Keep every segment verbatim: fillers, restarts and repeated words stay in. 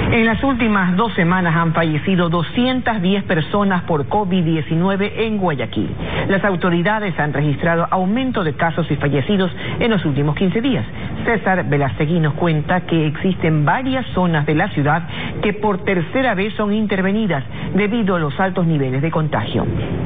En las últimas dos semanas han fallecido doscientas diez personas por COVID diecinueve en Guayaquil. Las autoridades han registrado aumento de casos y fallecidos en los últimos quince días. César Velastegui nos cuenta que existen varias zonas de la ciudad que por tercera vez son intervenidas debido a los altos niveles de contagio.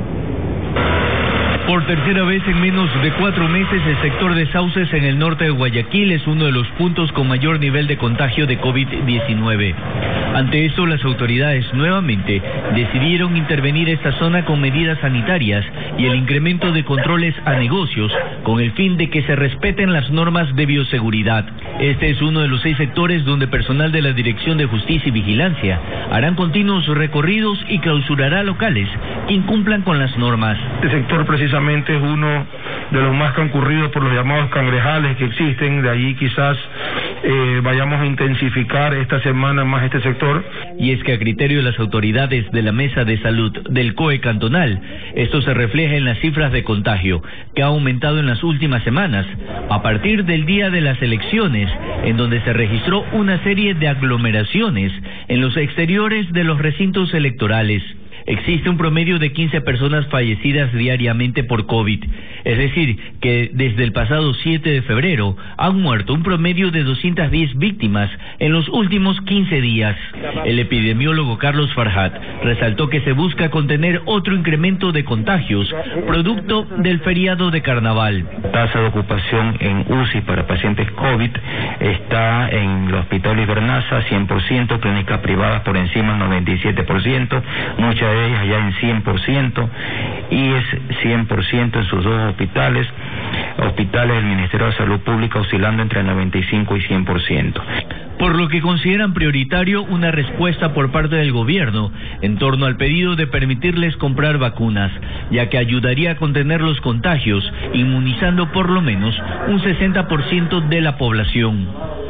Por tercera vez en menos de cuatro meses, el sector de Sauces en el norte de Guayaquil es uno de los puntos con mayor nivel de contagio de COVID diecinueve. Ante esto, las autoridades nuevamente decidieron intervenir esta zona con medidas sanitarias y el incremento de controles a negocios con el fin de que se respeten las normas de bioseguridad. Este es uno de los seis sectores donde personal de la Dirección de Justicia y Vigilancia harán continuos recorridos y clausurará locales que incumplan con las normas. Este sector precisamente es uno de los más concurridos por los llamados cangrejales que existen, de allí quizás eh, vayamos a intensificar esta semana más este sector. Y es que a criterio de las autoridades de la Mesa de Salud del C O E cantonal, esto se refleja en las cifras de contagio, que ha aumentado en las últimas semanas, a partir del día de las elecciones, en donde se registró una serie de aglomeraciones en los exteriores de los recintos electorales. Existe un promedio de quince personas fallecidas diariamente por COVID, es decir, que desde el pasado siete de febrero han muerto un promedio de doscientas diez víctimas en los últimos quince días. El epidemiólogo Carlos Farhat resaltó que se busca contener otro incremento de contagios, producto del feriado de carnaval. La tasa de ocupación en U C I para pacientes COVID está en el Hospital Ibernaza cien por ciento, clínicas privadas por encima del noventa y siete por ciento, muchas de ellas ya en cien por ciento, y es cien por ciento en sus dos hospitales, hospitales del Ministerio de Salud Pública oscilando entre el noventa y cinco y cien por ciento. Por lo que consideran prioritario una respuesta por parte del gobierno en torno al pedido de permitirles comprar vacunas, ya que ayudaría a contener los contagios, inmunizando por lo menos un sesenta por ciento de la población.